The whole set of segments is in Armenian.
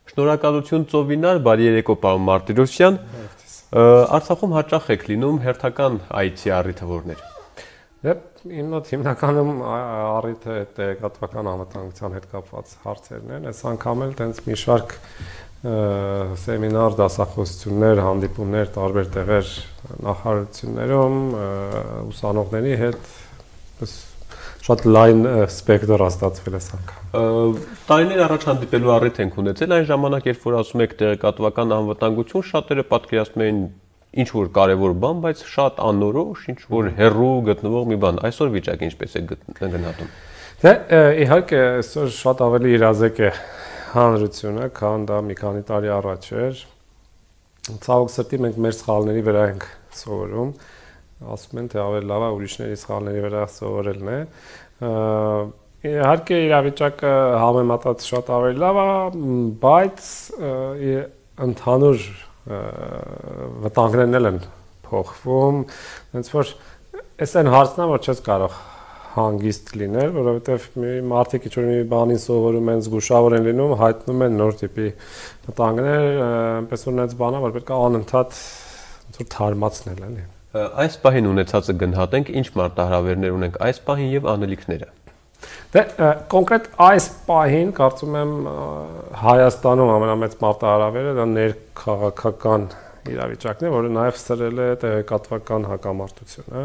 Շնորհակալություն ծովինար, բարի երեկո պարոն Մարտիրոսյան։ Արցախում հաճախ եք լինում հերթական այցի առիթը որն էր։ Իմ մոտ հիմնականում առիթը տեղեկատվական անվտանգության հետ կապված հարցերն են, այս անգամ էլ տենց մի շարք սեմինար, դասախոսություններ, հանդիպումներ տարբեր տեղեր նախարարություններում, ուսանողների հետ շատ լայն սպեկտր ստացվել այս անգամ։ Տարիներ առաջ հանդիպելու առիթ ենք ունեցել, այն ժամանակ, երբ որ ասում եք տեղեկատվական անվտանգություն, շատերը պատկերացնում էին ինչ որ կարևոր բան, բայց շատ անորոշ, ինչ որ հեռու գտնվող մի բան։ Այսօր վիճակը ինչպես է գնահատում։ Իհարկե, այսօր շատ ավելի իրազեկ է հանրությունը, քան դա մի քանի տարի առաջ էր։ Ցավոք սրտի մենք մեր սխալների վրա ենք սովորում, ասում են թե ավելի լավ է ուրիշների սխալների վրա սովորելն է։ Իհարկե իրավիճակը համեմատած շատ ավելի լավ է, բայց ընդհանուր վտանգներն են փոխվում, հենց որ այս այն հարցն է, որ չես կարող հանգիստ լինել, որովհետև մարդիկ ինչ-որ մի բանին սովորում են, զգուշավոր են լինում, հայտնում են նոր տիպի վտանգներ, այնպես որ նենց բան է, որ պետք է անընդհատ ոնց-որ թարմացնել, էլի։ Այս պահին ունեցածը գնահատենք, ինչ մարտահրավերներ ունենք այս պահին եւ անելիքները։ Կոնկրետ այս պահին կարծում եմ Հայաստանում ամենամեծ մարտահրավերը դա ներքաղաքական իրավիճակն է, որը նաև սրել է տեղեկատվական հակամարտությունը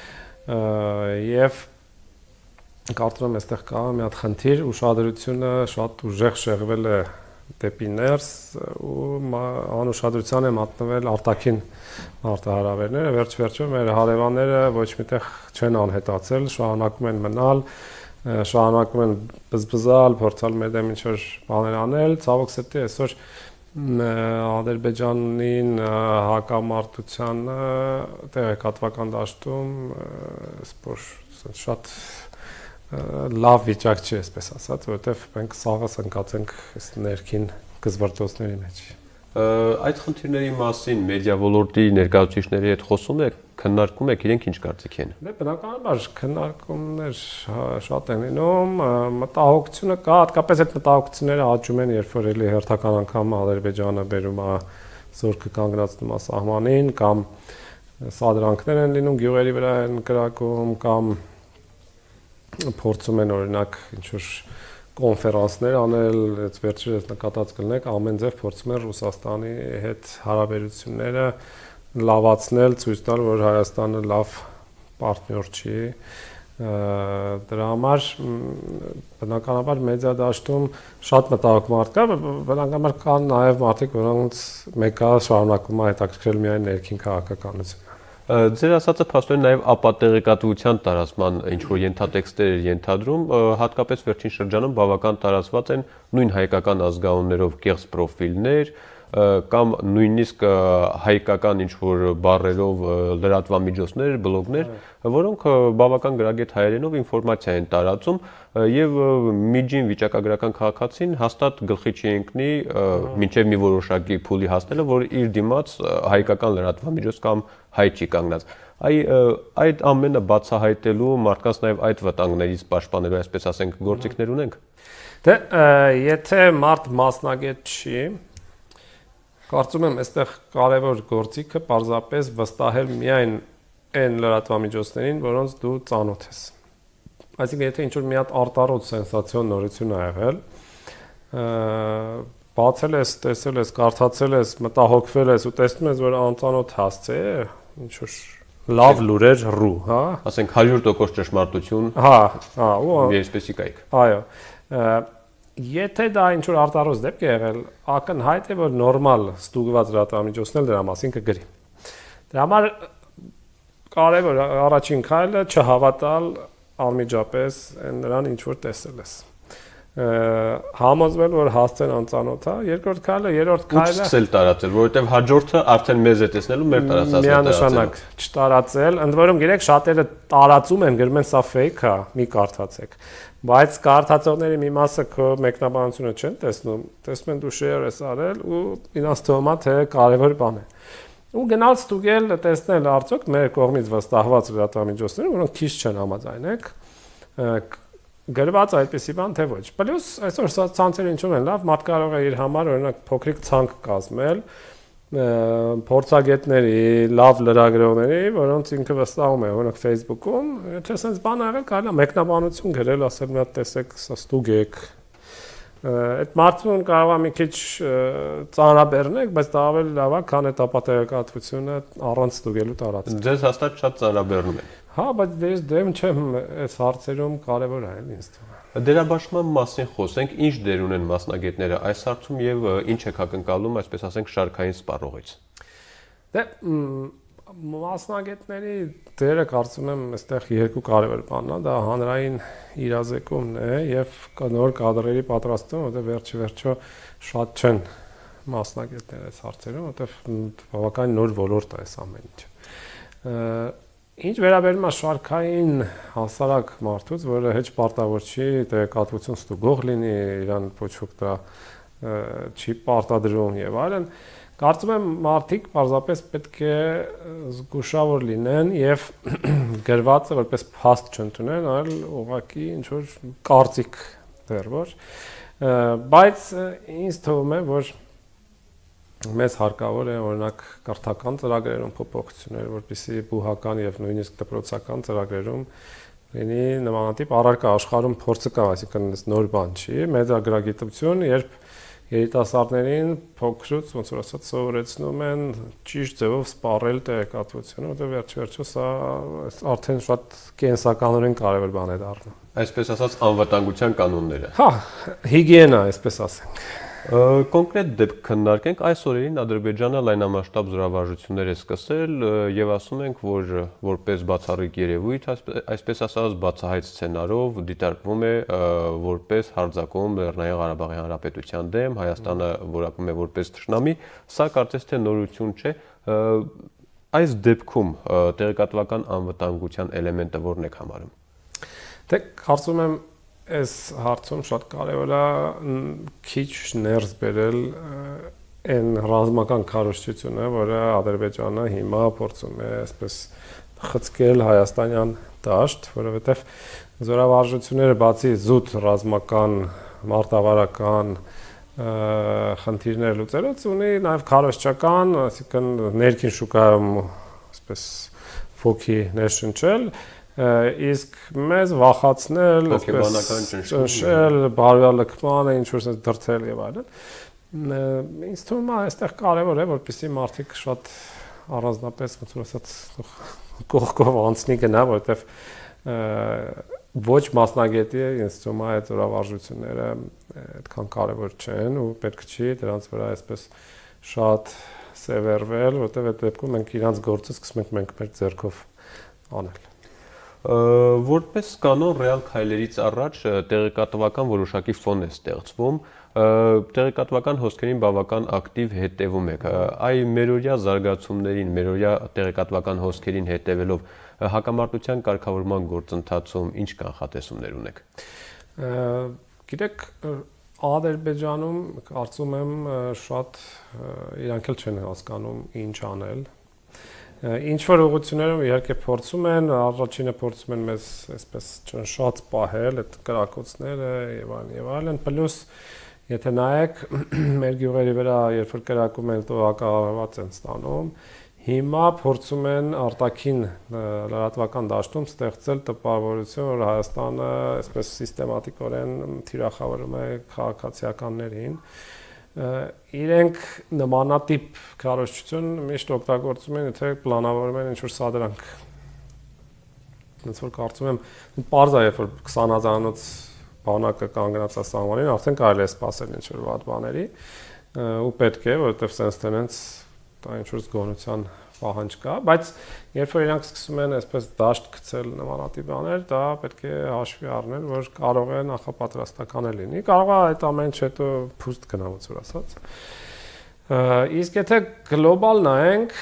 եւ կարծում եմ այստեղ կա մի հատ խնդիր, ուշադրությունը շատ ուժեղ շեղվել է դեպի ներս ու անուշադրության է մատնվել արտաքին մարտահրավերները, վերջ-վերջում մեր հարևանները ոչ միտեղ չեն անհետացել, շարունակում են մնալ, շարունակում են բզբզալ, փորձալ մեր դեմ ինչ-որ բաներ անել, ցավոք սրտի այսօր Ադրբեջանին հակամարտության տեղեկատվական դաշտում շատ լավ վիճակ չի, այսպես ասած, որովհետև մենք սաղս ընկած ենք այս ներքին գզվարտոցների մեջ։ Այդ խնդիրների մասին մեդիա ոլորտի ներկայացուցիչների հետ խոսում եք, քննարկում եք, իրենք ինչ կարծիք են։ Բնականաբար քննարկումներ շատ են լինում, մտահոգությունը կա, հատկապես այդ մտահոգությունները աճում են, երբ որ էլի հերթական անգամ Ադրբեջանը բերում է զորքը կանգնացնում է սահմանին, կամ սադրանքներ են լինում, գյուղերի վրա են կրակում, կամ փորձում են օրինակ ինչ-որ կոնֆերանսներ անել, այդ վերջերս նկատած կլինեք, ամեն ձև փորձում են Ռուսաստանի հետ հարաբերությունները լավացնել, ցույց տալ, որ Հայաստանը լավ պարտներ չի։ Դրա համար բնականաբար մեդիա դաշտում շատ մտահոգ մարդ կա, բնականաբար կան նաև մարդիկ, որոնց մեկը շարունակում է հետաքրքրել միայն ներքին քաղաքականությունը։ Ձեր ասածը փաստորեն նաև ապատեղեկատվության տարածման ինչ-որ ենթատեքստեր ենթադրում, հատկապես վերջին շրջանում բավական տարածված են նույն հայկական ազգանուններով կեղծ պրոֆիլներ կամ նույնիսկ հայկական ինչ-որ բառերով լրատվամիջոցներ, բլոգներ, որոնք բավական գրագետ հայերենով ինֆորմացիա են տարածում եւ միջին վիճակագրական քաղաքացին հաստատ գլխի չի ընկնի մինչեւ մի որոշակի փուլի հասնելը, որ իր դիմաց հայկական լրատվամիջոց կամ հայ չի կանգնած։ Այդ ամենը բացահայտելու մարդկանց նաև այդ վտանգներից պաշտպանելու, այսպես ասենք, գործիքներ ունենք։ Եթե մարդ մասնագետ չի, կարծում եմ, այստեղ կարևոր գործիքը պարզապես վստահել միայն այն լրատվամիջոցներին, որոնց դու ծանոթ ես։ Այսինքն, եթե ինչ-որ մի հատ արտարոց սենսացիոն նորություն ա եղել, բացել ես, տեսել ես, կարդացել ես, մտահոգվել ես ու տեսնում ես, որ անծանոթ հասցե է, ինչ-որ լավ լուրեր ռու, հա։ Ասենք 100% ճշմարտություն։ Հա, ու այսպեսի կայք։ Այո։ Եթե դա ինչ-որ արտարոց դեպք է եղել, ակնհայտ է, որ նորմալ ստուգված լրատվամիջոցն էլ դրա մասին կգրի։ Դրա համար կարևոր առաջին քայլը չհավատալ անմիջապես նրան ինչ որ տեսել ես։ Համոզվել, որ հասցեն անծանոթ է, երկրորդ քայլը, երրորդ քայլը սկսել տարածել, որովհետև հաջորդը արդեն մեզ է տեսնելու մեր տարածածը միանշանակ չտարածել, ընդ որում գիտեք շատերը տարածում են, գրում են սա fake է, մի կարդացեք, բայց կարդացողների մի մասը քո մեկնաբանությունը չեն տեսնում, տեսնում են դու share ես արել ու ինձ թվում է թե կարևոր բան է։ Ու գնալ ստուգել, տեսնել արդյոք մեր կողմից վստահված լրատվամիջոցները, որոնք քիչ չեն համաձայնեք, գրված այդպեսի բան թե ոչ։ Պլյուս այսօր սա ցանցերը ինչու են լավ, մարդ կարող է իր համար օրինակ փոքրիկ ցանկ կազմել փորձագետների, լավ լրագրողների, որոնց ինքը վստահում է, օրինակ Facebook-ում, եթե sense բան աղել կարելի է մեկնաբանություն գրել, ասել մի հատ տեսեք, սա ստուգեք։ Այդ մարդուն կարող է մի քիչ ծանրաբեռնեք, բայց դա ավելի լավ է, քան այդ ապատեգատվությունը առանց ստուգելու տարածք։ Ձեզ հաստատ շատ ծանրաբեռնում են։ Հա, բայց դες դեմ չեմ այս հարցերում կարևոր է ինձ թվում։ Դերաբաշխման մասին խոսենք, ինչ դեր ունեն մասնագետները այս հարցում եւ ինչ եք ակնկալում, այսպես ասենք, շարքային սպառողից։ Դե մասնագետների դերը կարծում եմ այստեղ երկու կարևոր բանն է, դա հանրային իրազեկումն է եւ նոր կադրերի պատրաստումը, որտեղ վերջիվերջո շատ չեն մասնագետներ այս հարցերում, որտեղ բավական նոր ոլորտ է այս ամեն ինչը։ Ինչ վերաբերում է շարքային հասարակ մարդուց, որը հեչ պարտավոր չի տեղեկատվություն ստուգող լինի, իրան ոչ ոք դա չի պարտադրում եւ այլն, կարծում եմ մարդիկ պարզապես պետք է զգուշավոր լինեն եւ գրվածը որպես փաստ չընդունեն, այլ ուղղակի ինչ որ կարծիք դեռ որ, բայց ինձ թվում է, որ մեզ հարկավոր է օրինակ կրթական ծրագրերում փոփոխություններ, որպեսզի բուհական եւ նույնիսկ դպրոցական ծրագրերում լինի նմանատիպ առարկա աշխարհում փորձը կա, այսինքն նոր բան չի, մեծագրագիտություն, երբ երիտասարդներին փոքրուց ոնց որ ասած սովորեցնում են ճիշտ ձևով սպառել տեղեկատվությունը, որտեղ վերջ-վերջո սա արդեն շատ կենսականորեն կարևոր բան է դառնում։ Այսպես ասած անվտանգության կանոնները։ Հա, հիգիենա, այսպես ասենք։ Կոնկրետ դեպք քննարկենք, այս օրերին Ադրբեջանը լայնամասշտաբ զորավարժություններ է սկսել եւ ասում ենք, որ որպես բացառիկ երևույթ, այսպես ասած բացահայտ սցենարով դիտարկվում է որպես հարձակում Լեռնային Ղարաբաղի Հանրապետության դեմ, Հայաստանը որակում է որպես թշնամի, սա կարծես թե նորություն չէ։ Այս դեպքում տեղեկատվական անվտանգության էլեմենտը ո՞րն է համարում։ Դե կարծում եմ այս հարցում շատ կարևոր է քիչ ներս բերել այն ռազմական քարոզչությունը, որը Ադրբեջանը հիմա փորձում է այսպես խցկել հայաստանյան դաշտ, որովհետև զորավարժությունները բացի զուտ ռազմական, մարտավարական խնդիրներ լուծելուց ունի նաև քարոզչական, այսինքն ներքին շուկայում այսպես ֆոկի ներշնչել իսկ մեզ վախացնել, ճնշել, բարոյալքմանը, ինչ-որ sense դրթել եւ այլն։ Ինձ թվում է, այստեղ կարևոր է, որպեսզի մարդիկ շատ առանձնապես, ոնց որ ասած, կողքով անցնի գնա, որովհետեւ ոչ մասնագետի ինձ թվում է այդ զորավարժությունները այդքան կարևոր չեն ու պետք չի դրանց վրա այսպես շատ սևեռվել, որովհետեւ այդ դեպքում մենք իրանց գործը սկսում ենք մենք մեր ձեռքով անել։ Որպես կանոն ռեալ քայլերից առաջ տեղեկատվական որոշակի ֆոն է ստեղծվում, տեղեկատվական հոսքերին բավական ակտիվ հետևում եք։ Այ մերօրյա զարգացումներին, մերօրյա տեղեկատվական հոսքերին հետևելով հակամարտության կարգավորման գործընթացում ինչ կանխատեսումներ ունեք։ Գիտեք, Ադրբեջանում կարծում եմ շատ իրանք էլ չեն հասկանում ինչ անել։ Ինչ որ ուղղություններում իհարկե փորձում են, առաջինը փորձում են մեզ այսպես ճնշած պահել այդ կրակոցները եւ այլն, պլյուս եթե նայեք մեր գյուղերի վրա երբ որ կրակում են տոհակահարված են ստանում, հիմա փորձում են արտաքին լրատվական դաշտում ստեղծել տպավորություն, որ Հայաստանը այսպես սիստեմատիկորեն թիրախավորում է քաղաքացիականներին իրենք նմանատիպ քարոզչություն միշտ օգտագործում են, եթե պլանավորում են ինչ-որ սադրանք։ Ոնց որ կարծում եմ, պարզ է, երբ որ 20,000-անոց բանակը կանգնած է սահմանին, արդեն կարելի է սպասել ինչ-որ վատ բաների, ու պետք է, որովհետև sense tenants դա ինչ-որ զգոնության պահանջ կա, բայց երբ որ իրանք սկսում են այսպես դաշտ գցել նմանատիպ բաներ, դա պետք է հաշվի առնել, որ կարող է նախապատրաստական լինի, կարող է այդ ամենից հետո փուստ գնա, ոնց որ ասած։ Իսկ եթե գլոբալ նայենք,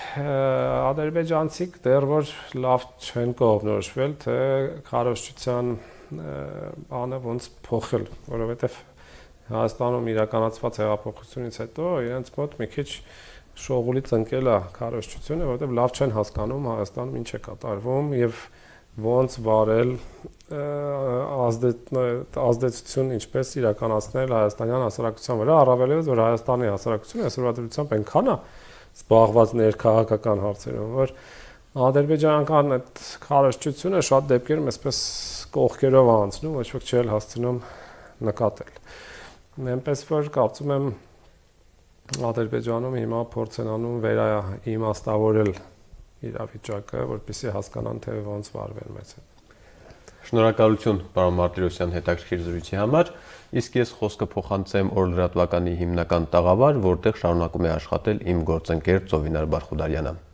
ադրբեջանցիք դեռ որ լավ չեն կողմնորոշվել, թե քարոզչության բանը ոնց փոխել, որովհետև Հայաստանում իրականացված հեղափոխությունից հետո իրենց մոտ մի քիչ շողուլից ընկել է քարոզչությունը, որովհետև լավ չեն հասկանում Հայաստանում ինչ է կատարվում եւ ոնց վարել ազդեցություն ինչպես իրականացնել հայաստանյան հասարակության վրա, առավելևս որ Հայաստանի հասարակությունը այսօրվա դրությամբ այնքան է զբաղված ներքաղաքական հարցերով, որ ադրբեջանական այդ քարոզչությունը շատ դեպքերում այսպես կողքերով անցնում, ոչ ոք չի հասցնում նկատել։ Այնպես որ կարծում եմ Ադրբեջանում հիմա փորձ են անում վերաիմաստավորել իրավիճակը, որպեսզի հասկանան թե ոնց վարվել մեզ հետ։ Շնորհակալություն պարոն Մարտիրոսյան հետաքրքիր զրույցի համար, իսկ ես խոսքը փոխանցեմ Օր լրատվականի հիմնական տաղավար, որտեղ շարունակում է աշխատել իմ գործընկեր Ծովինար Բարխուդարյանը։